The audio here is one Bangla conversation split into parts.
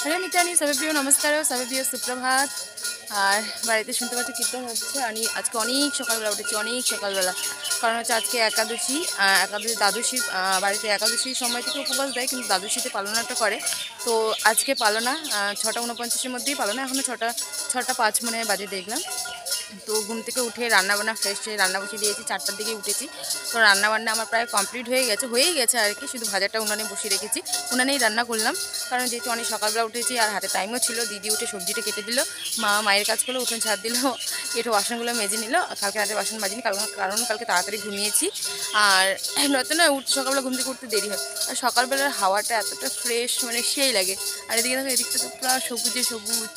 হ্যালো নিতানি, সবাই নমস্কার, সবাই সুপ্রভাত। আর বাড়িতে শুনতে পাচ্ছি কীর্তন হচ্ছে। আমি আজকে অনেক সকালবেলা উঠেছি, অনেক সকালবেলা। কারণ হচ্ছে আজকে একাদশী, দ্বাদশীর বাড়িতে একাদশীর সময় থেকে উপবাস দেয়, কিন্তু দ্বাদশীতে পালনাটা করে। তো আজকে পালনা 6:49-এর মধ্যেই পালনা, এখনও 6:05 মনে হয় বাজে দেখলাম। তো ঘুম থেকে উঠে রান্নাবান্না ফ্রেশ হয়ে রান্না বসিয়ে দিয়েছি, 4টার দিকে উঠেছি। তো রান্নাবান্না আমার প্রায় কমপ্লিট হয়েই গেছে আর কি। শুধু ভাজাটা উনানে বসিয়ে রেখেছি, উনানেই রান্না করলাম। কারণ যেহেতু অনেক সকালবেলা উঠেছি আর হাতে টাইমও ছিল, দিদি উঠে সবজিটা কেটে দিল, মায়ের কাজ করলো, উঠোন ছাদ দিল, একটু বাসনগুলো মেজে নিল। কালকে রাতে বাসন মাজিনি, কারণ কালকে তাড়াতাড়ি ঘুমিয়েছি। আর নয়তো না সকালবেলা ঘুম থেকে উঠতে দেরি হয়। আর সকালবেলার হাওয়াটা এতটা ফ্রেশ, মানে সেই লাগে। আর এদিকে দেখো, এদিকটা তো পুরো সবুজে সবুজ,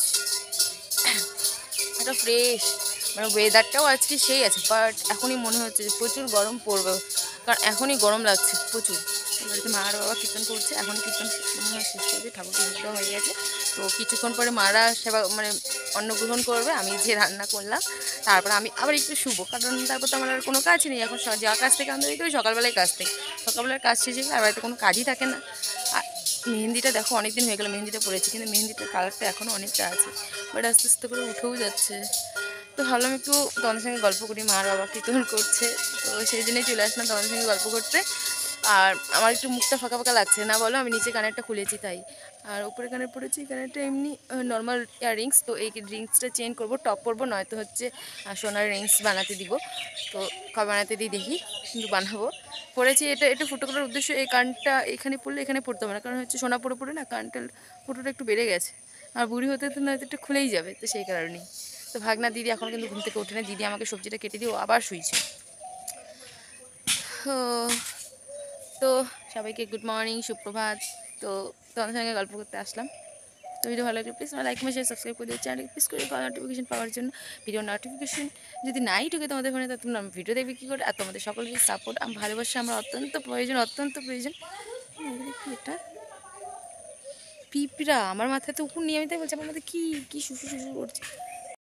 এত ফ্রেশ। মানে ওয়েদারটাও আজকে সেই আছে, বাট এখনই মনে হচ্ছে যে প্রচুর গরম পড়বে। কারণ এখনই গরম লাগছে প্রচুর। বাড়িতে মা আর বাবা কীর্তন করছে, এখনই কীর্তন মনে হয় শেষ করবে, ঠাকুরকে সিদ্ধ হয়ে গেছে। তো কিছুক্ষণ পরে মারা সেবা মানে অন্নগ্রহণ করবে, আমি যে রান্না করলাম। তারপর আমি আবার একটু শুবো, কারণ তারপর তো আমার আর কোনো কাজ নেই এখন। যা কাজ থেকে আমি করি সকালবেলায় কাজ থেকে, সকালবেলার কাজ শেষে গেলে আর বাড়িতে কোনো কাজই থাকে না। আর মেহেন্দিটা দেখো অনেক দিন হয়ে গেলো মেহেন্দিটা পড়েছি, কিন্তু মেহেন্দিটার কালারটা এখনও অনেকটা আছে, বাট আস্তে আস্তে করে উঠেও যাচ্ছে। তো ভাবলাম একটু তোমাদের সঙ্গে গল্প করি, মা আর বাবা কীর্তন করছে, তো সেই জন্যই চলে আসলাম তোমাদের সঙ্গে গল্প করতে। আর আমার একটু মুখটা ফাঁকা ফাঁকা লাগছে না বলো, আমি নিচে কানেরটা খুলেছি তাই। আর উপরে কানের পরেছি, কানেরটা এমনি নর্মাল ইয়াররিংস। তো এই রিংসটা চেঞ্জ করবো, টপ পরবো, নয়তো হচ্ছে সোনার রিংস বানাতে দিব। তো কবে বানাতে দিই দেখি, কিন্তু বানাবো। পরেছি এটা একটু ফুটো করার উদ্দেশ্য, এই কানটা এখানে পড়লে এখানে পড়তে হবে না, কারণ হচ্ছে সোনা পরে পড়ে না কানটা ফুটোটা একটু বেড়ে গেছে। আর বুড়ি হতে তো নয়তো একটু খুলেই যাবে, তো সেই কারণেই। তো ভাগনা দিদি এখন কিন্তু ঘুম থেকে ওঠে না, দিদি আমাকে সবজিটা কেটে দিয়ে আবার শুয়েছে। তো সবাইকে গুড মর্নিং, সুপ্রভাত। তো তোমাদের সঙ্গে গল্প করতে আসলাম। তো ভিডিও ভালো লাগলে প্লিজ লাইক শেয়ার সাবস্ক্রাইব করে দিও, চ্যানেল প্লিজ করে কল নোটিফিকেশন পাওয়ার জন্য। ভিডিও নোটিফিকেশন যদি নাই ঢুকে তোমাদের ফোনে, তা তোমরা ভিডিও দেখবে কী করে? আর তোমাদের সকলের সাপোর্ট, ভালোবাসা আমার অত্যন্ত প্রয়োজন, অত্যন্ত প্রয়োজন। কি এটা পিঁপড়া আমার মাথায় তো উপর নিয়ে, আমি তাই বলছি আমার মাথায় কী শুশু শুশু করছে।